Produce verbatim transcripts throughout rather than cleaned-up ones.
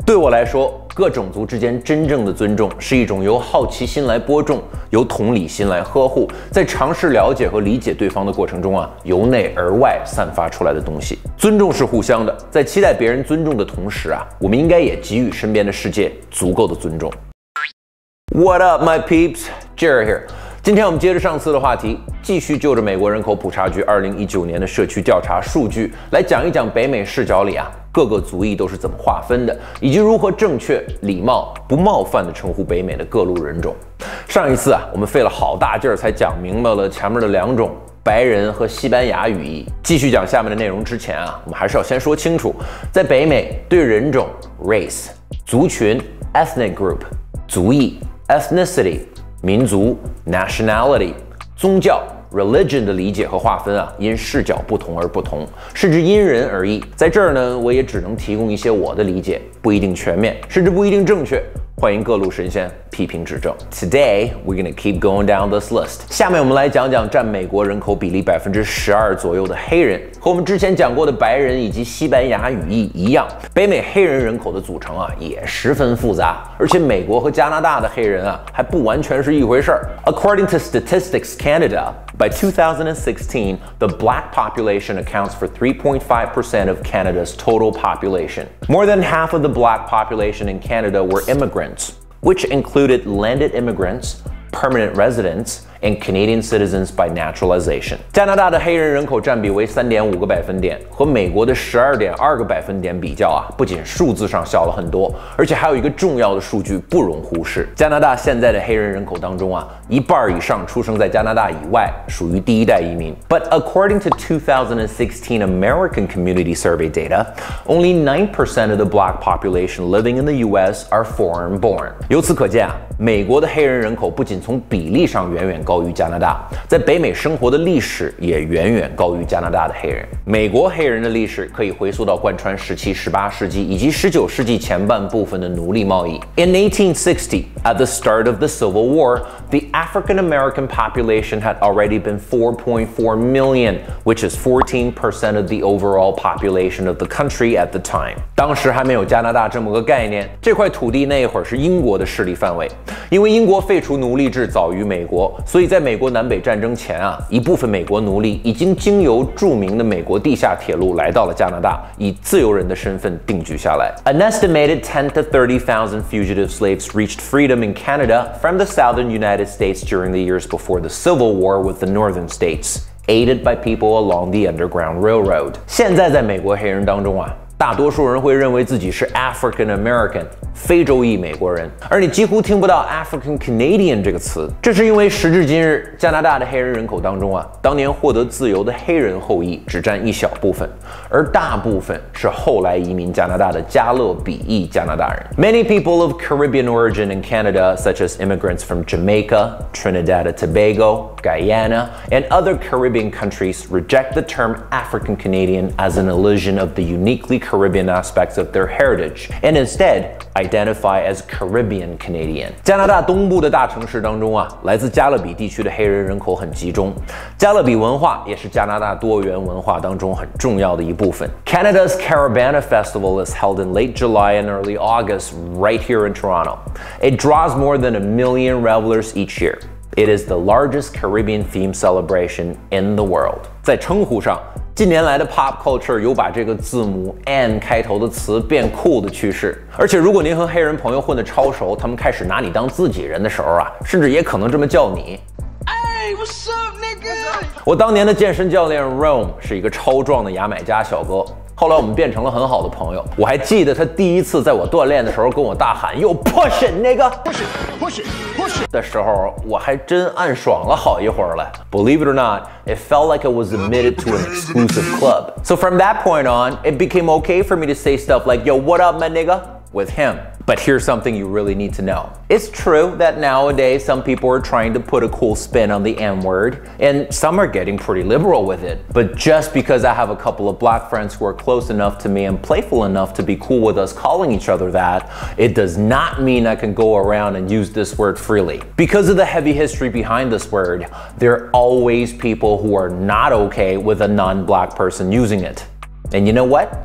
对我来说，各种族之间真正的尊重是一种由好奇心来播种，由同理心来呵护，在尝试了解和理解对方的过程中啊，由内而外散发出来的东西。尊重是互相的，在期待别人尊重的同时啊，我们应该也给予身边的世界足够的尊重。What up, my peeps? Jerry here. 今天我们接着上次的话题，继续就着美国人口普查局二零一九年的社区调查数据来讲一讲北美视角里啊各个族裔都是怎么划分的，以及如何正确、礼貌、不冒犯地称呼北美的各路人种。上一次啊，我们费了好大劲儿才讲明白了前面的两种白人和西班牙语义。继续讲下面的内容之前啊，我们还是要先说清楚，在北美对人种 race、族群 ethnic group、族裔 ethnicity、民族 nationality、宗教 religion 的理解和划分啊，因视角不同而不同，甚至因人而异。在这儿呢，我也只能提供一些我的理解，不一定全面，甚至不一定正确。欢迎各路神仙批评指正。Today we're gonna keep going down this list。下面我们来讲讲占美国人口比例百分之十二左右的黑人，和我们之前讲过的白人以及西班牙语裔一样，北美黑人人口的组成啊也十分复杂，而且美国和加拿大的黑人啊还不完全是一回事儿。According to Statistics Canada, by two thousand sixteen, the black population accounts for three point five percent of Canada's total population. More than half of the black population in Canada were immigrants, which included landed immigrants, permanent residents, and Canadian citizens by naturalization. 加拿大的黑人人口占比为 三点五 个百分点，和美国的 十二点二 个百分点比较啊，不仅数字上小了很多，而且还有一个重要的数据不容忽视。加拿大现在的黑人人口当中啊，一半以上出生在加拿大以外，属于第一代移民。But according to two thousand sixteen American Community Survey data, only nine percent of the black population living in the U S are foreign born. 由此可见啊，美国的黑人人口不仅从比例上远远高于加拿大，在北美生活的历史也远远高于加拿大的黑人。美国黑人的历史可以回溯到贯穿十七、十八世纪以及十九世纪前半部分的奴隶贸易。In eighteen sixty, at the start of the Civil War, the African American population had already been four point four million, which is fourteen percent of the overall population of the country at the time. 当时还没有加拿大这么个概念，这块土地那一会儿是英国的势力范围。因为英国废除奴隶制早于美国，所以在美国南北战争前啊，一部分美国奴隶已经经由著名的美国地下铁路来到了加拿大，以自由人的身份定居下来。An estimated ten to thirty thousand fugitive slaves reached freedom in Canada from the southern United States during the years before the Civil War with the northern states, aided by people along the Underground Railroad. 现在在美国黑人当中啊，大多数人会认为自己是 African American 非洲裔美国人，而你几乎听不到 African Canadian 这个词。这是因为时至今日，加拿大的黑人人口当中啊，当年获得自由的黑人后裔只占一小部分，而大部分是后来移民加拿大的加勒比裔加拿大人。Many people of Caribbean origin in Canada, such as immigrants from Jamaica, Trinidad and Tobago, Guyana, and other Caribbean countries, reject the term African Canadian as an illusion of the uniquely Caribbean aspects of their heritage, and instead identify as Caribbean Canadian. 加拿大东部的大城市当中啊，来自加勒比地区的黑人人口很集中。加勒比文化也是加拿大多元文化当中很重要的一部分。Canada's Caribana Festival is held in late July and early August right here in Toronto. It draws more than a million revelers each year. It is the largest Caribbean themed celebration in the world. 在称呼上，近年来的 pop culture 有把这个字母 N 开头的词变酷的趋势，而且如果您和黑人朋友混得超熟，他们开始拿你当自己人的时候啊，甚至也可能这么叫你。Hey, what's up, nigga? 我当年的健身教练 Rome 是一个超壮的牙买加小哥，后来我们变成了很好的朋友。我还记得他第一次在我锻炼的时候跟我大喊 "Yo push it, nigga! Push it, push it, push it" 的时候，我还真暗爽了好一会儿了。Believe it or not, it felt like I was admitted to an exclusive club. So from that point on, it became okay for me to say stuff like "Yo, what up, my nigga?" with him. But here's something you really need to know. It's true that nowadays some people are trying to put a cool spin on the N word, and some are getting pretty liberal with it. But just because I have a couple of black friends who are close enough to me and playful enough to be cool with us calling each other that, it does not mean I can go around and use this word freely. Because of the heavy history behind this word, there are always people who are not okay with a non-black person using it. And you know what?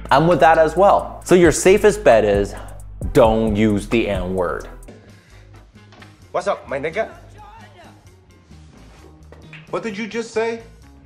I'm with that as well. So your safest bet is don't use the N word. What's up, my nigga? What did you just say?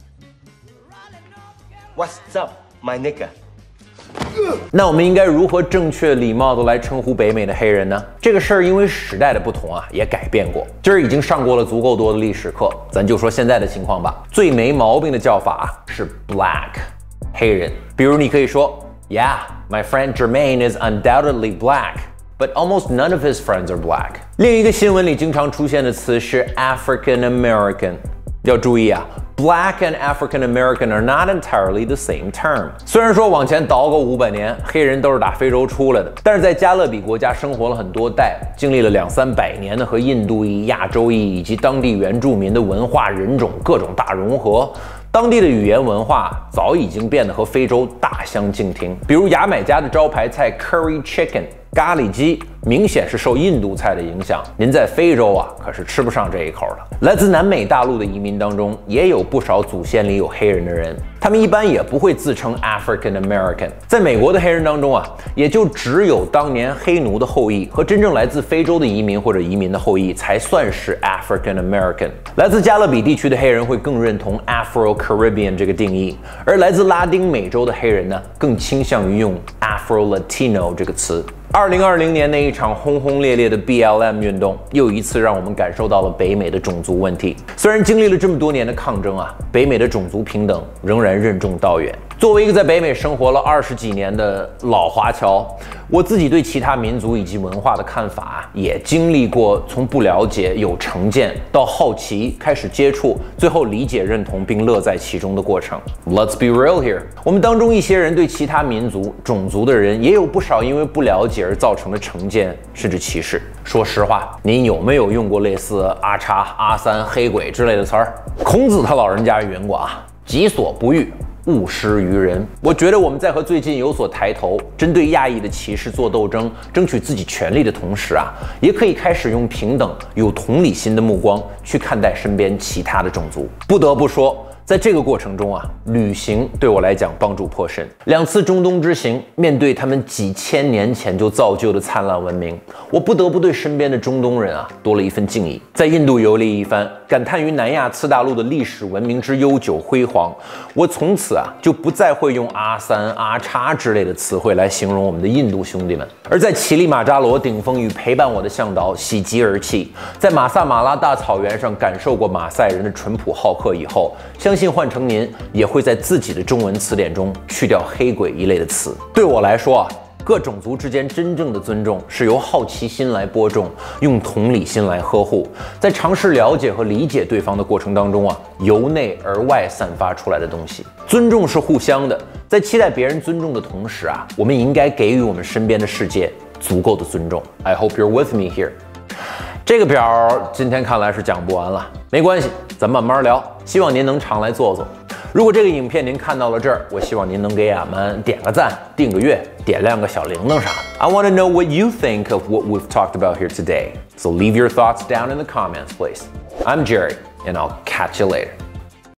What's up, my nigga? 那我们应该如何正确礼貌地来称呼北美的黑人呢？这个事儿因为时代的不同啊，也改变过。今儿已经上过了足够多的历史课，咱就说现在的情况吧。最没毛病的叫法是 black， 黑人。比如你可以说 ，Yeah, my friend Jermaine is undoubtedly black, but almost none of his friends are black。另一个新闻里经常出现的词是 African American， 要注意啊。Black and African American are not entirely the same term。虽然说往前倒个五百年，黑人都是打非洲出来的，但是在加勒比国家生活了很多代，经历了两三百年的和印度裔、亚洲裔以及当地原住民的文化人种各种大融合。当地的语言文化早已经变得和非洲大相径庭，比如牙买加的招牌菜 Curry Chicken。咖喱鸡明显是受印度菜的影响，您在非洲啊可是吃不上这一口的。来自南美大陆的移民当中，也有不少祖先里有黑人的人，他们一般也不会自称 African American。在美国的黑人当中啊，也就只有当年黑奴的后裔和真正来自非洲的移民或者移民的后裔才算是 African American。来自加勒比地区的黑人会更认同 Afro-Caribbean 这个定义，而来自拉丁美洲的黑人呢，更倾向于用 Afro-Latino 这个词。二零二零年那一场轰轰烈烈的 B L M 运动，又一次让我们感受到了北美的种族问题。虽然经历了这么多年的抗争啊，北美的种族平等仍然任重道远。作为一个在北美生活了二十几年的老华侨，我自己对其他民族以及文化的看法也经历过从不了解有成见到好奇开始接触，最后理解认同并乐在其中的过程。Let's be real here， 我们当中一些人对其他民族种族的人也有不少因为不了解而造成的成见甚至歧视。说实话，您有没有用过类似阿叉、阿三、黑鬼之类的词儿？孔子他老人家云过啊，己所不欲，勿施于人。我觉得我们在和最近有所抬头，针对亚裔的歧视做斗争，争取自己权利的同时啊，也可以开始用平等、有同理心的目光去看待身边其他的种族。不得不说，在这个过程中啊，旅行对我来讲帮助颇深。两次中东之行，面对他们几千年前就造就的灿烂文明，我不得不对身边的中东人啊多了一份敬意。在印度游历一番，感叹于南亚次大陆的历史文明之悠久辉煌，我从此啊就不再会用阿三、阿叉之类的词汇来形容我们的印度兄弟们。而在乞力马扎罗顶峰与陪伴我的向导喜极而泣，在马萨马拉大草原上感受过马赛人的淳朴好客以后，相信换成您也会在自己的中文词典中去掉黑鬼一类的词。对我来说啊，各种族之间真正的尊重是由好奇心来播种，用同理心来呵护，在尝试了解和理解对方的过程当中啊，由内而外散发出来的东西。尊重是互相的，在期待别人尊重的同时啊，我们应该给予我们身边的世界足够的尊重。I hope you're with me here。这个表今天看来是讲不完了，没关系，咱慢慢聊。希望您能常来坐坐。如果这个影片您看到了这儿，我希望您能给俺们点个赞、订个阅、点亮个小铃铛啥的。I want to know what you think of what we've talked about here today. So leave your thoughts down in the comments, please. I'm Jerry, and I'll catch you later.